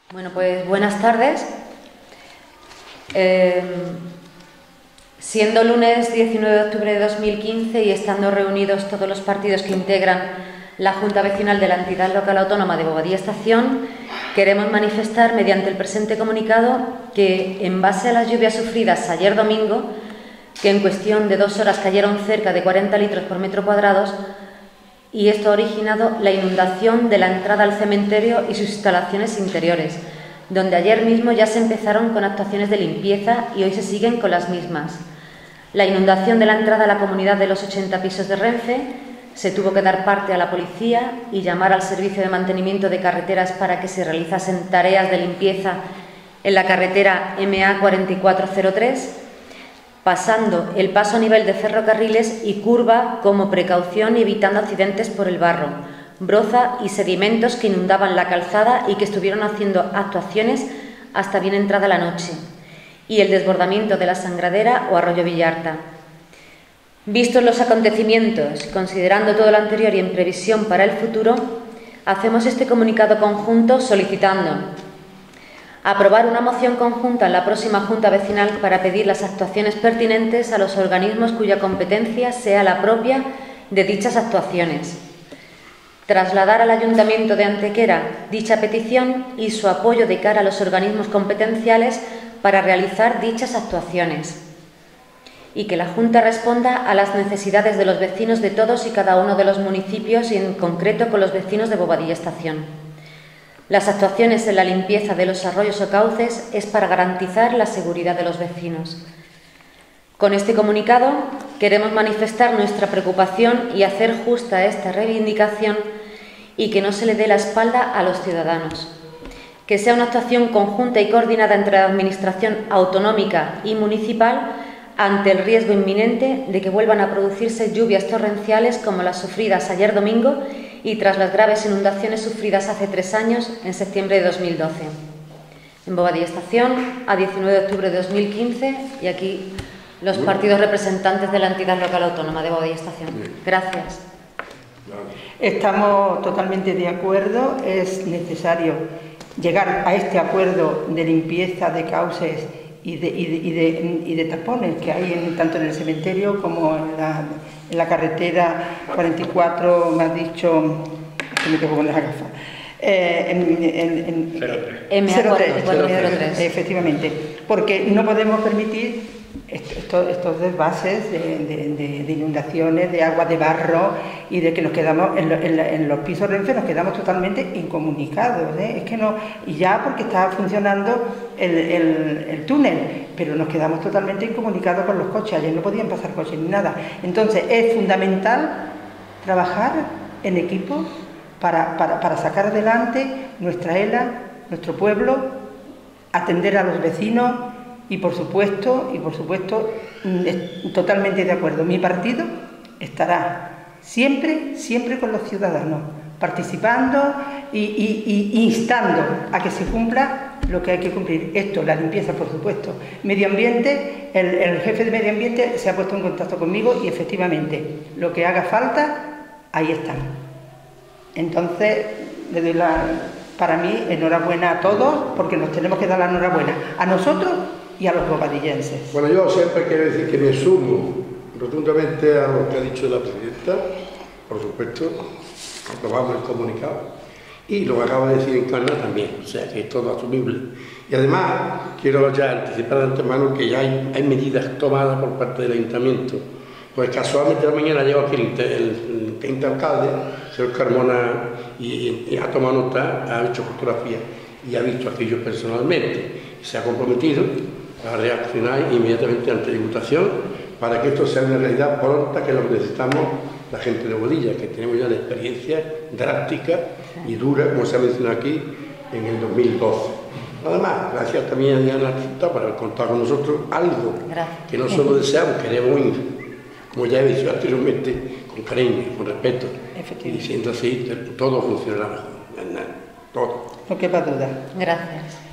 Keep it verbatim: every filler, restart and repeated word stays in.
Bueno, pues buenas tardes. Eh, siendo lunes diecinueve de octubre de dos mil quince y estando reunidos todos los partidos que integran la Junta Vecinal de la Entidad Local Autónoma de Bobadilla Estación, queremos manifestar mediante el presente comunicado que, en base a las lluvias sufridas ayer domingo, que en cuestión de dos horas cayeron cerca de cuarenta litros por metro cuadrado, y esto ha originado la inundación de la entrada al cementerio y sus instalaciones interiores, donde ayer mismo ya se empezaron con actuaciones de limpieza y hoy se siguen con las mismas. La inundación de la entrada a la comunidad de los ochenta pisos de Renfe, se tuvo que dar parte a la policía y llamar al Servicio de Mantenimiento de Carreteras para que se realizasen tareas de limpieza en la carretera M A cuarenta y cuatro cero tres, pasando el paso a nivel de ferrocarriles y curva como precaución y evitando accidentes por el barro, broza y sedimentos que inundaban la calzada y que estuvieron haciendo actuaciones hasta bien entrada la noche, y el desbordamiento de la Sangradera o Arroyo Villarta. Vistos los acontecimientos, considerando todo lo anterior y en previsión para el futuro, hacemos este comunicado conjunto solicitando aprobar una moción conjunta en la próxima Junta Vecinal para pedir las actuaciones pertinentes a los organismos cuya competencia sea la propia de dichas actuaciones. Trasladar al Ayuntamiento de Antequera dicha petición y su apoyo de cara a los organismos competenciales para realizar dichas actuaciones. Y que la Junta responda a las necesidades de los vecinos de todos y cada uno de los municipios y en concreto con los vecinos de Bobadilla Estación. Las actuaciones en la limpieza de los arroyos o cauces es para garantizar la seguridad de los vecinos. Con este comunicado queremos manifestar nuestra preocupación y hacer justa esta reivindicación y que no se le dé la espalda a los ciudadanos. Que sea una actuación conjunta y coordinada entre la Administración autonómica y municipal ante el riesgo inminente de que vuelvan a producirse lluvias torrenciales como las sufridas ayer domingo y tras las graves inundaciones sufridas hace tres años, en septiembre de dos mil doce. En Bobadilla Estación, a diecinueve de octubre de dos mil quince, y aquí los partidos representantes de la entidad local autónoma de Bobadilla Estación. Gracias. Estamos totalmente de acuerdo, es necesario llegar a este acuerdo de limpieza de cauces y de, y de, y de, y de tapones que hay en, tanto en el cementerio como en la, en la carretera cuarenta y cuatro, me has dicho, que me tengo que poner las gafas, eh, en, en, en cero tres, efectivamente, porque no podemos permitir estos, estos desvases de, de, de, de inundaciones, de agua de barro y de que nos quedamos en, lo, en, la, en los pisos Renfe nos quedamos totalmente incomunicados, ¿eh? Es que no, y ya porque está funcionando el, el, el túnel, pero nos quedamos totalmente incomunicados con los coches, ayer no podían pasar coches ni nada. Entonces es fundamental trabajar en equipo para, para, para sacar adelante nuestra E L A, nuestro pueblo, atender a los vecinos. Y por supuesto, y por supuesto, totalmente de acuerdo, mi partido estará siempre, siempre con los ciudadanos, participando y, y, y instando a que se cumpla lo que hay que cumplir. Esto, la limpieza, por supuesto. Medio ambiente, el, el jefe de medio ambiente se ha puesto en contacto conmigo y efectivamente, lo que haga falta, ahí están. Entonces, le doy la, para mí, enhorabuena a todos, porque nos tenemos que dar la enhorabuena a nosotros y a los bobadillenses. Bueno, yo siempre quiero decir que me sumo rotundamente a lo que ha dicho la presidenta, por supuesto, aprobamos el comunicado, y lo que acaba de decir Encarna también, o sea que es todo asumible. Y además, quiero ya anticipar de antemano que ya hay, hay medidas tomadas por parte del Ayuntamiento. Pues casualmente la mañana llegó aquí el, el, el teniente alcalde, el señor Carmona, y, y ha tomado nota, ha hecho fotografía y ha visto aquello personalmente. Se ha comprometido a reaccionar inmediatamente ante la Diputación para que esto sea una realidad pronta, que es lo que necesitamos la gente de Bobadilla, que tenemos ya la experiencia drástica y dura, como se ha mencionado aquí, en el dos mil doce. Además, gracias también a Diana Artista por haber contado con nosotros algo gracias. Que no solo deseamos, queremos ir, como ya he dicho anteriormente, con cariño, con respeto, y diciendo así, todo funcionará mejor, todo. No quepa duda. Gracias.